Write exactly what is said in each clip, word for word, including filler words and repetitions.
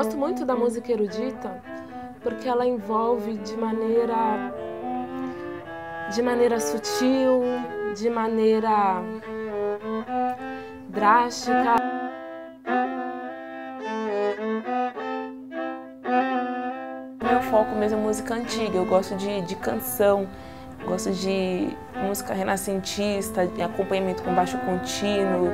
gosto muito da música erudita porque ela envolve de maneira, de maneira sutil, de maneira drástica. Meu foco mesmo é música antiga, eu gosto de, de canção, gosto de música renascentista, de acompanhamento com baixo contínuo.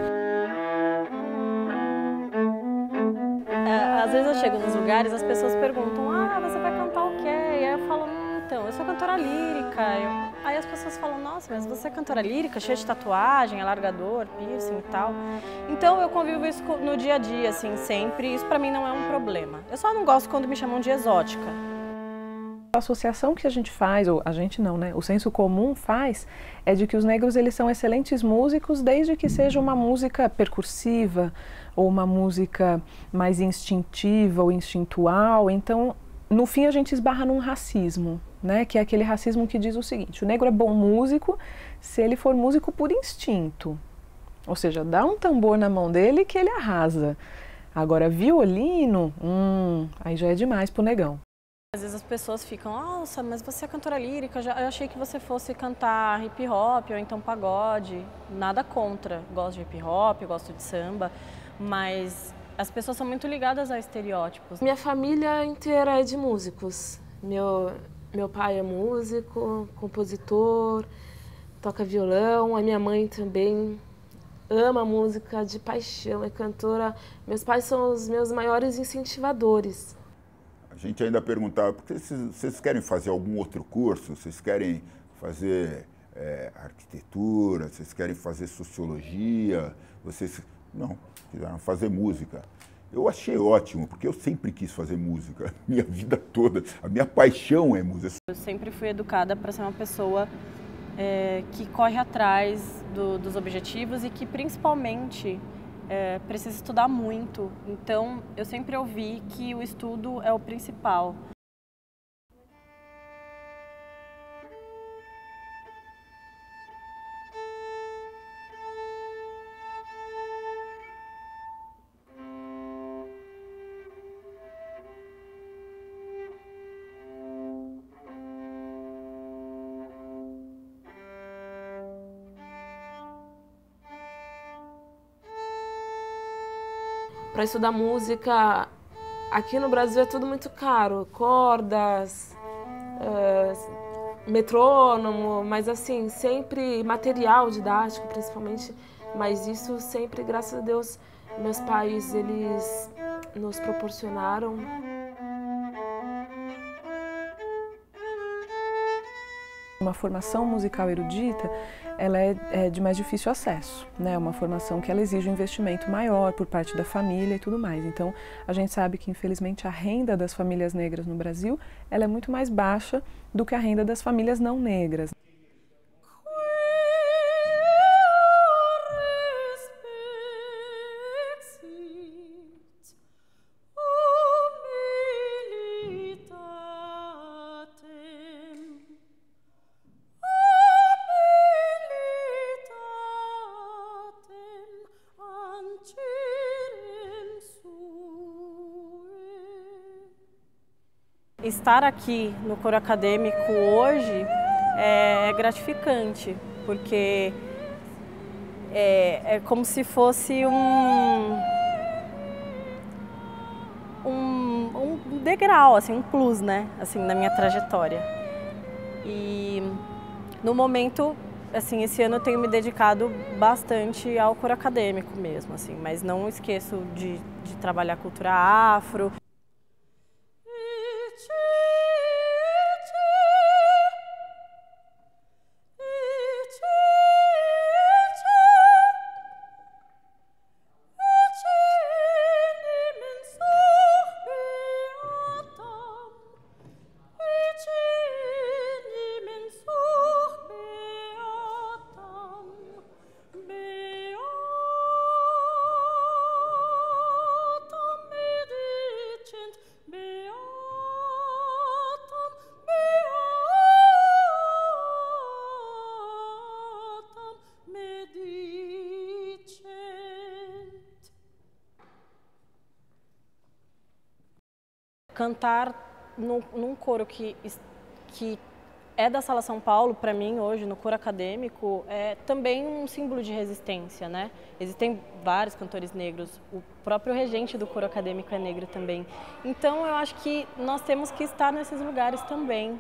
Às vezes eu chego nos lugares, as pessoas perguntam, ah, você vai cantar o quê? E aí eu falo, hum, então, eu sou cantora lírica. Eu... Aí as pessoas falam, nossa, mas você é cantora lírica, cheia de tatuagem, alargador, piercing e tal. Então eu convivo isso no dia a dia, assim, sempre. Isso pra mim não é um problema. Eu só não gosto quando me chamam de exótica. A associação que a gente faz, ou a gente não, né? O senso comum faz, é de que os negros eles são excelentes músicos desde que seja uma música percursiva ou uma música mais instintiva ou instintual. Então, no fim a gente esbarra num racismo, né? Que é aquele racismo que diz o seguinte: o negro é bom músico se ele for músico por instinto. Ou seja, dá um tambor na mão dele que ele arrasa. Agora, violino, hum, aí já é demais pro negão. Às vezes as pessoas ficam, nossa, mas você é cantora lírica, eu achei que você fosse cantar hip hop ou então pagode. Nada contra, gosto de hip hop, gosto de samba, mas as pessoas são muito ligadas a estereótipos. Minha família inteira é de músicos. Meu, meu pai é músico, compositor, toca violão, a minha mãe também ama música de paixão, é cantora. Meus pais são os meus maiores incentivadores. A gente ainda perguntava, por que vocês, vocês querem fazer algum outro curso? Vocês querem fazer é, arquitetura? Vocês querem fazer sociologia? Vocês... Não, quiseram fazer música. Eu achei ótimo, porque eu sempre quis fazer música, minha vida toda. A minha paixão é música. Eu sempre fui educada para ser uma pessoa é, que corre atrás do, dos objetivos e que, principalmente, É, precisa estudar muito, então eu sempre ouvi que o estudo é o principal. Para estudar música, aqui no Brasil é tudo muito caro, cordas, uh, metrônomo, mas assim, sempre material didático principalmente, mas isso sempre, graças a Deus, meus pais, eles nos proporcionaram. Uma formação musical erudita, ela é, é de mais difícil acesso, né? É uma formação que ela exige um investimento maior por parte da família e tudo mais. Então, a gente sabe que, infelizmente, a renda das famílias negras no Brasil, ela é muito mais baixa do que a renda das famílias não negras. Estar aqui no coro acadêmico hoje é gratificante, porque é, é como se fosse um, um, um degrau, assim, um plus, né, assim, na minha trajetória. E no momento, assim, esse ano eu tenho me dedicado bastante ao coro acadêmico mesmo, assim, mas não esqueço de, de trabalhar cultura afro. cantar no, num coro que, que é da Sala São Paulo, para mim, hoje, no coro acadêmico, é também um símbolo de resistência, né? Existem vários cantores negros, o próprio regente do coro acadêmico é negro também. Então, eu acho que nós temos que estar nesses lugares também.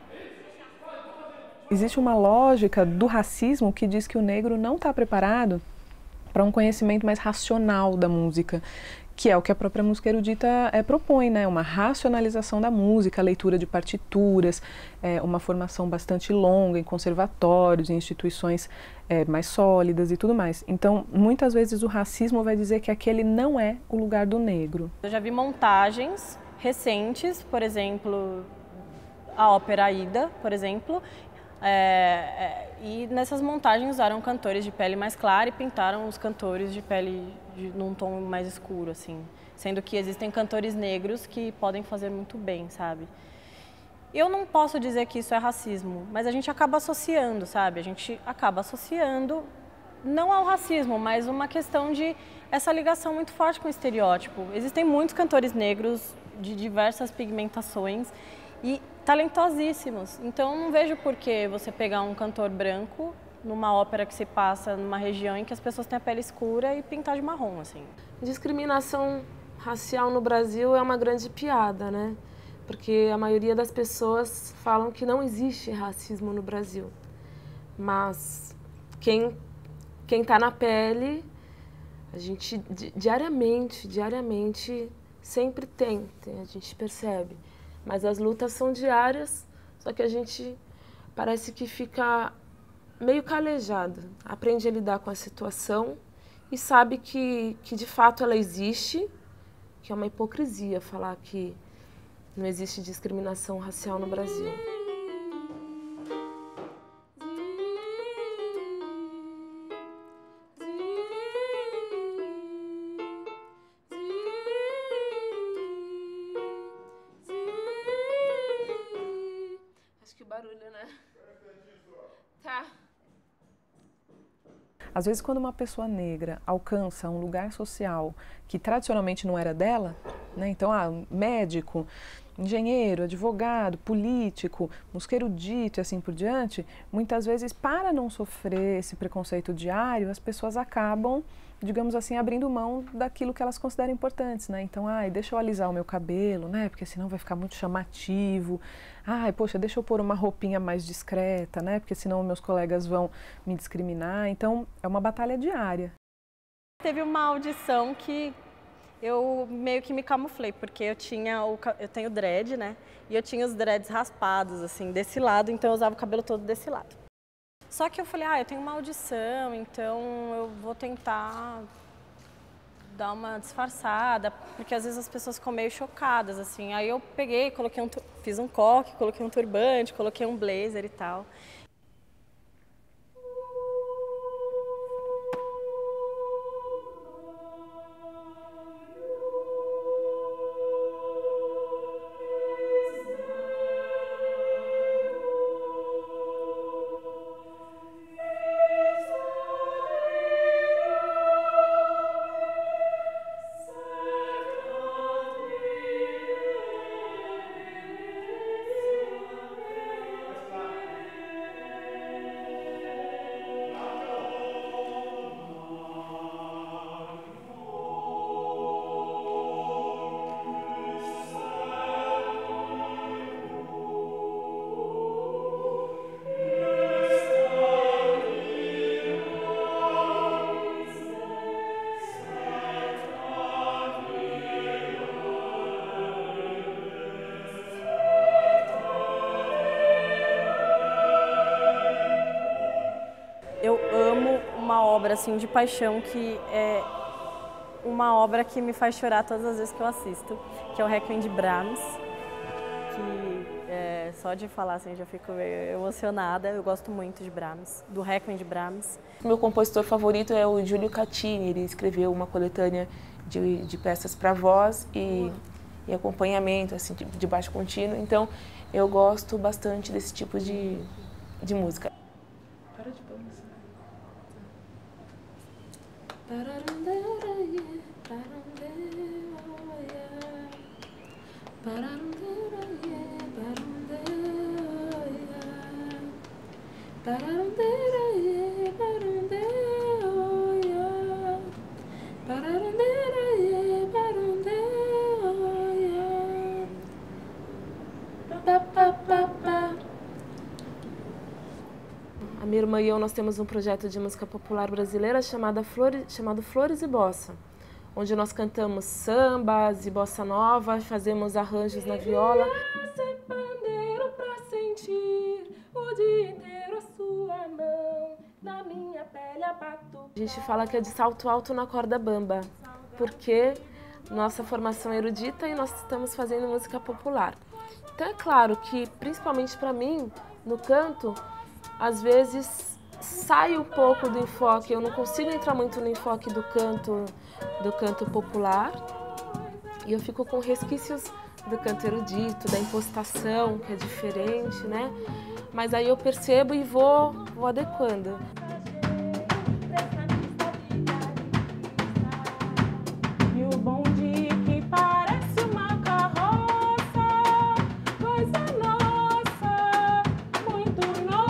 Existe uma lógica do racismo que diz que o negro não está preparado para um conhecimento mais racional da música, que é o que a própria música erudita é, propõe, né? Uma racionalização da música, a leitura de partituras, é, uma formação bastante longa em conservatórios, em instituições é, mais sólidas e tudo mais. Então, muitas vezes o racismo vai dizer que aquele não é o lugar do negro. Eu já vi montagens recentes, por exemplo, a ópera Aida, por exemplo, É, é, e nessas montagens usaram cantores de pele mais clara e pintaram os cantores de pele de, num tom mais escuro, assim. Sendo que existem cantores negros que podem fazer muito bem, sabe? Eu não posso dizer que isso é racismo, mas a gente acaba associando, sabe? A gente acaba associando, não ao racismo, mas uma questão de essa ligação muito forte com o estereótipo. Existem muitos cantores negros de diversas pigmentações e talentosíssimos. Então, não vejo por que você pegar um cantor branco numa ópera que se passa numa região em que as pessoas têm a pele escura e pintar de marrom, assim. Discriminação racial no Brasil é uma grande piada, né? Porque a maioria das pessoas falam que não existe racismo no Brasil. Mas quem quem está na pele, a gente diariamente, diariamente sempre tem, tem, a gente percebe. Mas as lutas são diárias, só que a gente parece que fica meio calejado, aprende a lidar com a situação e sabe que, que de fato ela existe, que é uma hipocrisia falar que não existe discriminação racial no Brasil. Barulho, né? Tá. Às vezes, quando uma pessoa negra alcança um lugar social que tradicionalmente não era dela, né? Então, ah, médico, engenheiro, advogado, político, músico erudito e assim por diante, muitas vezes, para não sofrer esse preconceito diário, as pessoas acabam, digamos assim, abrindo mão daquilo que elas consideram importantes, né? Então, ai, deixa eu alisar o meu cabelo, né? Porque senão vai ficar muito chamativo. Ai, poxa, deixa eu pôr uma roupinha mais discreta, né? Porque senão meus colegas vão me discriminar. Então, é uma batalha diária. Teve uma audição que eu meio que me camuflei, porque eu tinha o, eu tenho dread, né? E eu tinha os dreads raspados, assim, desse lado, então eu usava o cabelo todo desse lado. Só que eu falei, ah, eu tenho uma audição, então eu vou tentar dar uma disfarçada, porque às vezes as pessoas ficam meio chocadas, assim. Aí eu peguei, coloquei um, fiz um coque, coloquei um turbante, coloquei um blazer e tal. Eu amo uma obra assim de paixão que é uma obra que me faz chorar todas as vezes que eu assisto, que é o Requiem de Brahms, que é, só de falar assim já fico emocionada. Eu gosto muito de Brahms, do Requiem de Brahms. Meu compositor favorito é o Giulio Caccini. Ele escreveu uma coletânea de, de peças para voz e, e acompanhamento, assim, de, de baixo contínuo. Então, eu gosto bastante desse tipo de, de música. Para de balançar. Para A minha irmã e eu, nós temos um projeto de música popular brasileira chamado Flores, chamado Flores e Bossa, onde nós cantamos sambas e bossa nova, fazemos arranjos na viola. A gente fala que é de salto alto na corda bamba, porque nossa formação é erudita e nós estamos fazendo música popular. Então é claro que, principalmente para mim, no canto, às vezes sai um pouco do enfoque, eu não consigo entrar muito no enfoque do canto, do canto popular, e eu fico com resquícios do canto erudito, da impostação, que é diferente, né? Mas aí eu percebo e vou, vou adequando. E o bonde que parece uma carroça, coisa nossa, muito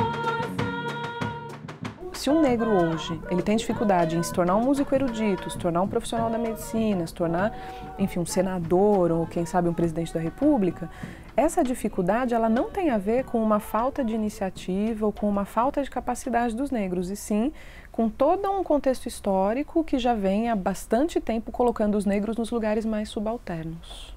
nossa. Se um negro hoje, ele tem dificuldade em se tornar um músico erudito, se tornar um profissional da medicina, se tornar, enfim, um senador ou, quem sabe, um presidente da República, essa dificuldade, ela não tem a ver com uma falta de iniciativa ou com uma falta de capacidade dos negros, e sim com todo um contexto histórico que já vem há bastante tempo colocando os negros nos lugares mais subalternos.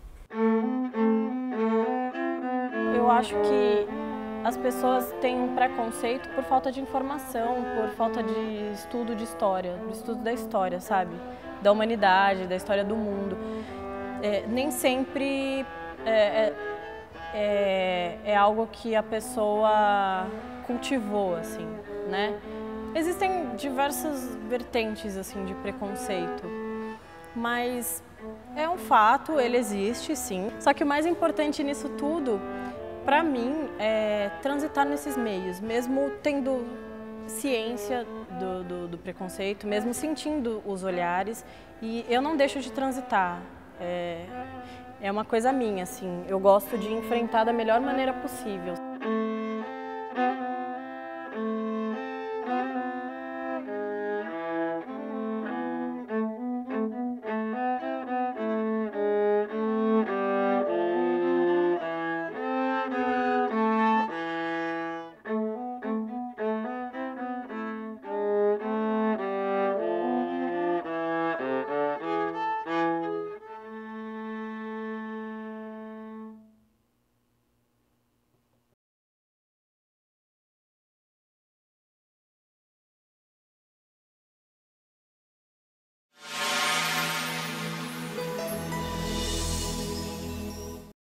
Eu acho que as pessoas têm um preconceito por falta de informação, por falta de estudo de história, do estudo da história, sabe? Da humanidade, da história do mundo. É, nem sempre é, é, é, é algo que a pessoa cultivou, assim, né? Existem diversas vertentes, assim, de preconceito, mas é um fato, ele existe, sim. Só que o mais importante nisso tudo, para mim, é transitar nesses meios, mesmo tendo ciência do, do, do preconceito, mesmo sentindo os olhares, e eu não deixo de transitar. É, é uma coisa minha, assim, eu gosto de enfrentar da melhor maneira possível.